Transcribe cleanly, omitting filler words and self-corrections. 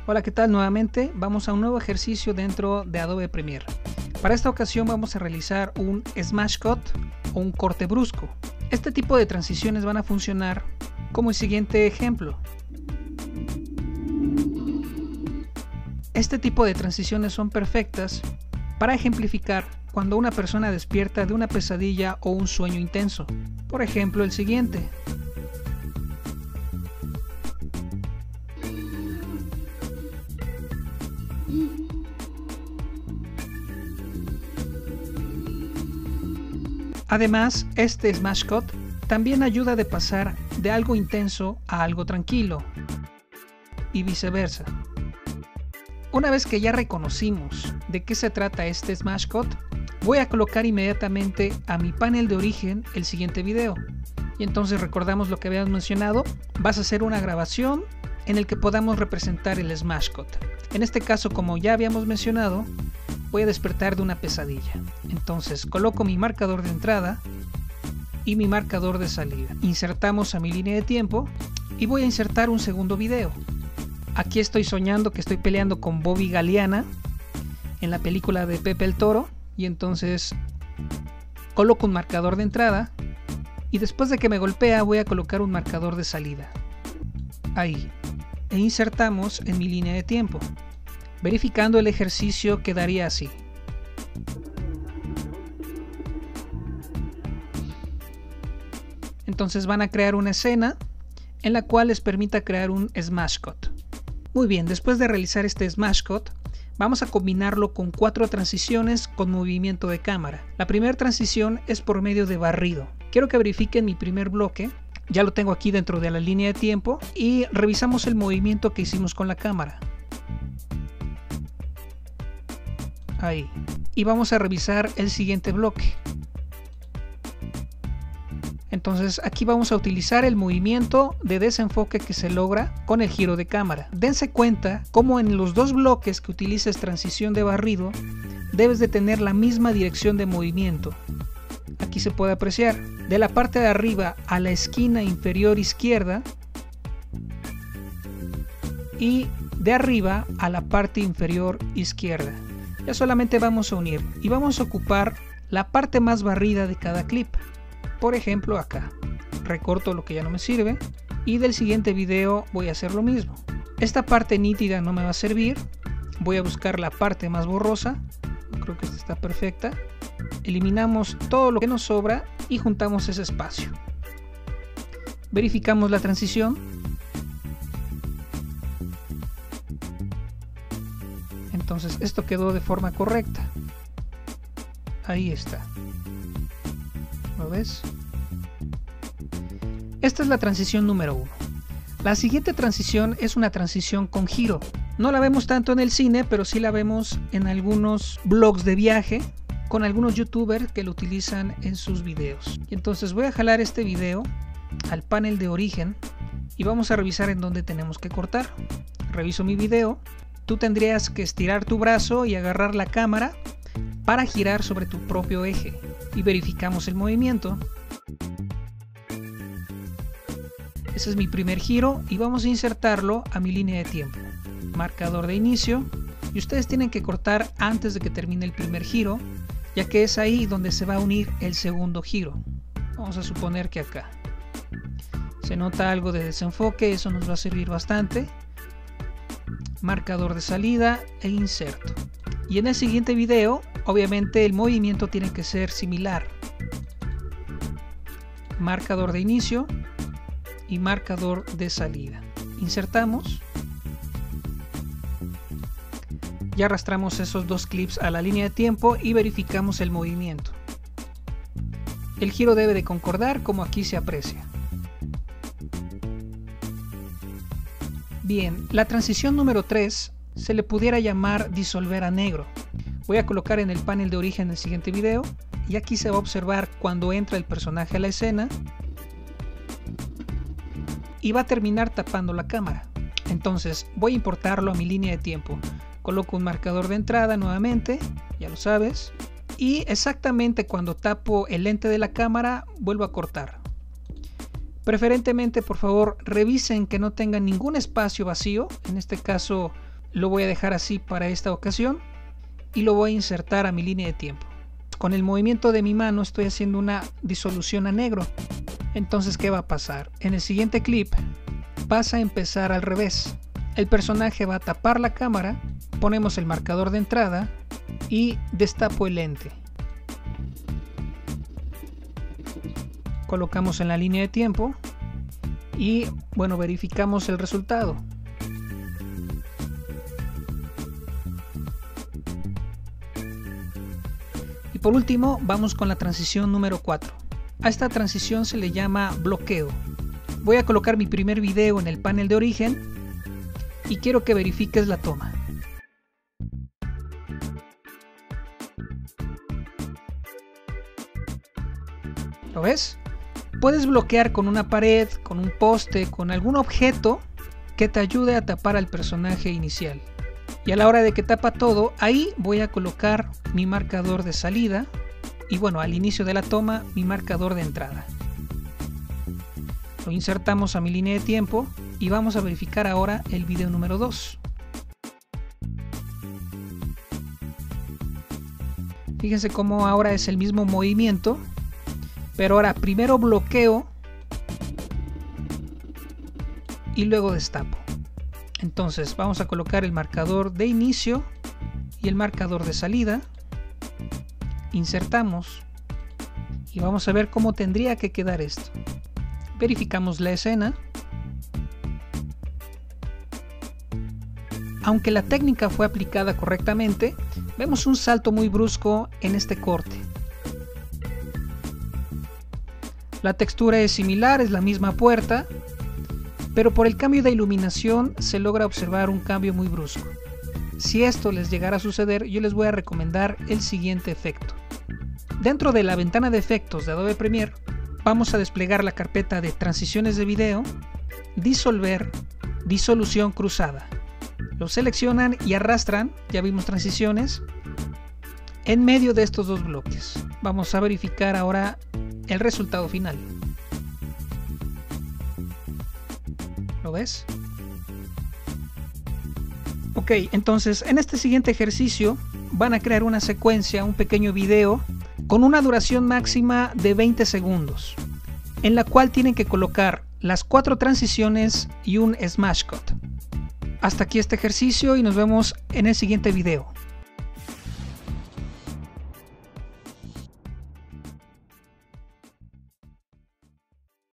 Hola, ¿qué tal? Nuevamente vamos a un nuevo ejercicio dentro de Adobe Premiere. Para esta ocasión vamos a realizar un smash cut o un corte brusco. Este tipo de transiciones van a funcionar como el siguiente ejemplo. Este tipo de transiciones son perfectas para ejemplificar cuando una persona despierta de una pesadilla o un sueño intenso. Por ejemplo, el siguiente. Además, este smash cut también ayuda de pasar de algo intenso a algo tranquilo y viceversa. Una vez que ya reconocimos de qué se trata este smash cut, voy a colocar inmediatamente a mi panel de origen el siguiente video. Y entonces recordamos lo que habíamos mencionado, vas a hacer una grabación en el que podamos representar el smash cut. En este caso, como ya habíamos mencionado, voy a despertar de una pesadilla. Entonces coloco mi marcador de entrada y mi marcador de salida. Insertamos a mi línea de tiempo y voy a insertar un segundo video. Aquí estoy soñando que estoy peleando con Bobby Galeana en la película de Pepe el Toro, y entonces coloco un marcador de entrada y después de que me golpea voy a colocar un marcador de salida. Ahí. E insertamos en mi línea de tiempo. Verificando el ejercicio quedaría así. Entonces van a crear una escena en la cual les permita crear un smash cut. Muy bien, después de realizar este smash cut, vamos a combinarlo con 4 transiciones con movimiento de cámara. La primera transición es por medio de barrido. Quiero que verifiquen mi primer bloque. Ya lo tengo aquí dentro de la línea de tiempo y revisamos el movimiento que hicimos con la cámara. Ahí. Y vamos a revisar el siguiente bloque. Entonces aquí vamos a utilizar el movimiento de desenfoque que se logra con el giro de cámara. Dense cuenta cómo en los dos bloques que utilices transición de barrido debes de tener la misma dirección de movimiento. Aquí se puede apreciar de la parte de arriba a la esquina inferior izquierda y de arriba a la parte inferior izquierda. Ya solamente vamos a unir y vamos a ocupar la parte más barrida de cada clip. Por ejemplo, acá recorto lo que ya no me sirve y del siguiente video voy a hacer lo mismo. Esta parte nítida no me va a servir, voy a buscar la parte más borrosa. Creo que esta está perfecta. Eliminamos todo lo que nos sobra y juntamos ese espacio. Verificamos la transición. Entonces esto quedó de forma correcta. Ahí está. ¿Lo ves? Esta es la transición número 1. La siguiente transición es una transición con giro. No la vemos tanto en el cine, pero sí la vemos en algunos blogs de viaje, con algunos youtubers que lo utilizan en sus videos. Y entonces voy a jalar este video al panel de origen y vamos a revisar en dónde tenemos que cortar. Reviso mi video. Tú tendrías que estirar tu brazo y agarrar la cámara para girar sobre tu propio eje. Y verificamos el movimiento. Ese es mi primer giro y vamos a insertarlo a mi línea de tiempo. Marcador de inicio, y ustedes tienen que cortar antes de que termine el primer giro, ya que es ahí donde se va a unir el segundo giro. Vamos a suponer que acá se nota algo de desenfoque, eso nos va a servir bastante. Marcador de salida e inserto. Y en el siguiente video, obviamente el movimiento tiene que ser similar. Marcador de inicio y marcador de salida. Insertamos. Ya arrastramos esos dos clips a la línea de tiempo y verificamos el movimiento. El giro debe de concordar como aquí se aprecia. Bien, la transición número 3 se le pudiera llamar disolver a negro. Voy a colocar en el panel de origen el siguiente video y aquí se va a observar cuando entra el personaje a la escena y va a terminar tapando la cámara. Entonces voy a importarlo a mi línea de tiempo. Coloco un marcador de entrada nuevamente, ya lo sabes, y exactamente cuando tapo el lente de la cámara vuelvo a cortar. Preferentemente, por favor, revisen que no tengan ningún espacio vacío. En este caso lo voy a dejar así para esta ocasión y lo voy a insertar a mi línea de tiempo. Con el movimiento de mi mano estoy haciendo una disolución a negro. Entonces, ¿qué va a pasar? En el siguiente clip vas a empezar al revés. El personaje va a tapar la cámara, ponemos el marcador de entrada y destapo el lente. Colocamos en la línea de tiempo y bueno, verificamos el resultado. Y por último vamos con la transición número 4. A esta transición se le llama bloqueo. Voy a colocar mi primer video en el panel de origen y quiero que verifiques la toma. ¿Lo ves? Puedes bloquear con una pared, con un poste, con algún objeto que te ayude a tapar al personaje inicial. Y a la hora de que tapa todo, ahí voy a colocar mi marcador de salida y bueno, al inicio de la toma, mi marcador de entrada. Lo insertamos a mi línea de tiempo y vamos a verificar ahora el video número 2. Fíjense cómo ahora es el mismo movimiento, pero ahora primero bloqueo y luego destapo. Entonces vamos a colocar el marcador de inicio y el marcador de salida. Insertamos y vamos a ver cómo tendría que quedar esto. Verificamos la escena. Aunque la técnica fue aplicada correctamente, vemos un salto muy brusco en este corte. La textura es similar, es la misma puerta, pero por el cambio de iluminación se logra observar un cambio muy brusco. Si esto les llegara a suceder, yo les voy a recomendar el siguiente efecto. Dentro de la ventana de efectos de Adobe Premiere, vamos a desplegar la carpeta de transiciones de video, disolver, disolución cruzada. Lo seleccionan y arrastran, ya vimos transiciones, en medio de estos dos bloques. Vamos a verificar ahora el resultado final. ¿Lo ves? Ok, entonces en este siguiente ejercicio van a crear una secuencia, un pequeño video con una duración máxima de 20 segundos, en la cual tienen que colocar las 4 transiciones y un smash cut. Hasta aquí este ejercicio y nos vemos en el siguiente video.